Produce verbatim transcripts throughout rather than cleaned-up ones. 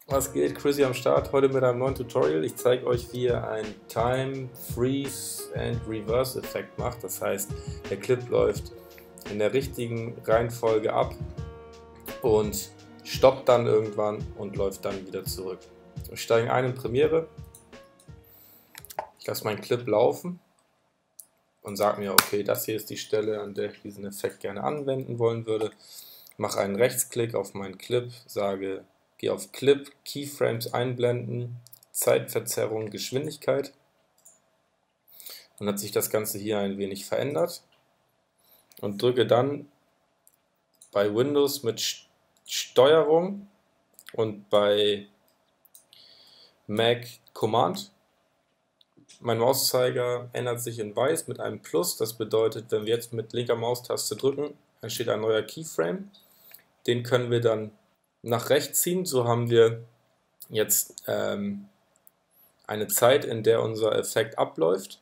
Was geht? Chrissy am Start, heute mit einem neuen Tutorial. Ich zeige euch, wie ihr einen Time, Freeze and Reverse Effekt macht. Das heißt, der Clip läuft in der richtigen Reihenfolge ab und stoppt dann irgendwann und läuft dann wieder zurück. Wir steigen ein in Premiere. Ich lasse meinen Clip laufen und sage mir, okay, das hier ist die Stelle, an der ich diesen Effekt gerne anwenden wollen würde. Mache einen Rechtsklick auf meinen Clip, sage, gehe auf Clip, Keyframes einblenden, Zeitverzerrung, Geschwindigkeit. Dann hat sich das Ganze hier ein wenig verändert und drücke dann bei Windows mit Steuerung und bei Mac Command. Mein Mauszeiger ändert sich in weiß mit einem Plus. Das bedeutet, wenn wir jetzt mit linker Maustaste drücken, entsteht ein neuer Keyframe. Den können wir dann nach rechts ziehen. So haben wir jetzt ähm, eine Zeit, in der unser Effekt abläuft.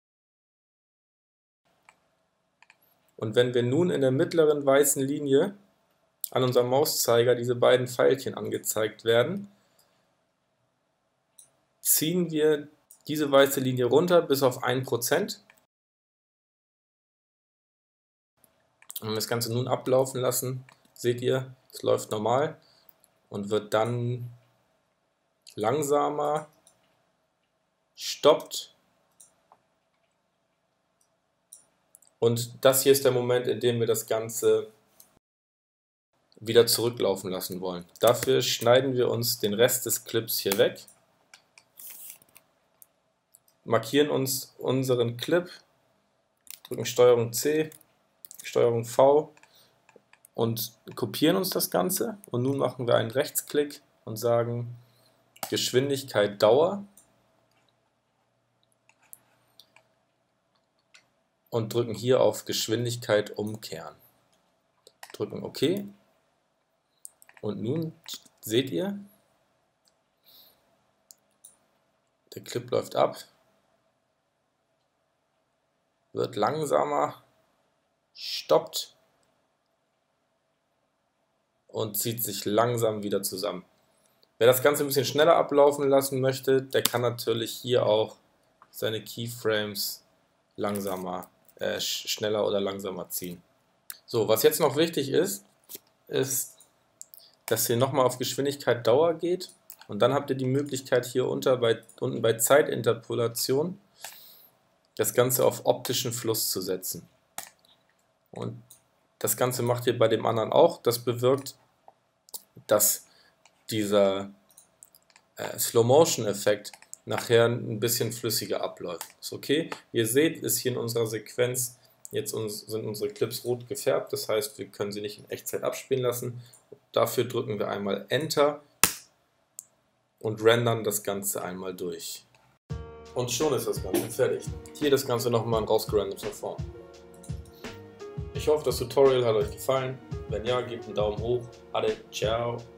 Und wenn wir nun in der mittleren weißen Linie an unserem Mauszeiger diese beiden Pfeilchen angezeigt werden, ziehen wir diese weiße Linie runter bis auf ein Prozent. Und wenn wir das Ganze nun ablaufen lassen, seht ihr, es läuft normal und wird dann langsamer, stoppt. Und das hier ist der Moment, in dem wir das Ganze wieder zurücklaufen lassen wollen. Dafür schneiden wir uns den Rest des Clips hier weg, markieren uns unseren Clip, drücken Steuerung C, Steuerung V und kopieren uns das Ganze. Und nun machen wir einen Rechtsklick und sagen Geschwindigkeit Dauer und drücken hier auf Geschwindigkeit umkehren. Drücken OK und nun seht ihr, der Clip läuft ab, wird langsamer, stoppt und zieht sich langsam wieder zusammen. Wer das Ganze ein bisschen schneller ablaufen lassen möchte, der kann natürlich hier auch seine Keyframes langsamer, äh, schneller oder langsamer ziehen. So, was jetzt noch wichtig ist, ist, dass ihr nochmal auf Geschwindigkeit Dauer geht und dann habt ihr die Möglichkeit hier unter bei, unten bei Zeitinterpolation das Ganze auf optischen Fluss zu setzen. Und das Ganze macht ihr bei dem anderen auch. Das bewirkt, dass dieser äh, Slow-Motion-Effekt nachher ein bisschen flüssiger abläuft. Ist okay. Ihr seht, ist hier in unserer Sequenz, jetzt uns, sind unsere Clips rot gefärbt, das heißt, wir können sie nicht in Echtzeit abspielen lassen. Dafür drücken wir einmal Enter und rendern das Ganze einmal durch. Und schon ist das Ganze fertig. Hier das Ganze nochmal in rausgerenderter Form. Ich hoffe, das Tutorial hat euch gefallen. Wenn ja, gebt einen Daumen hoch. Ade, ciao.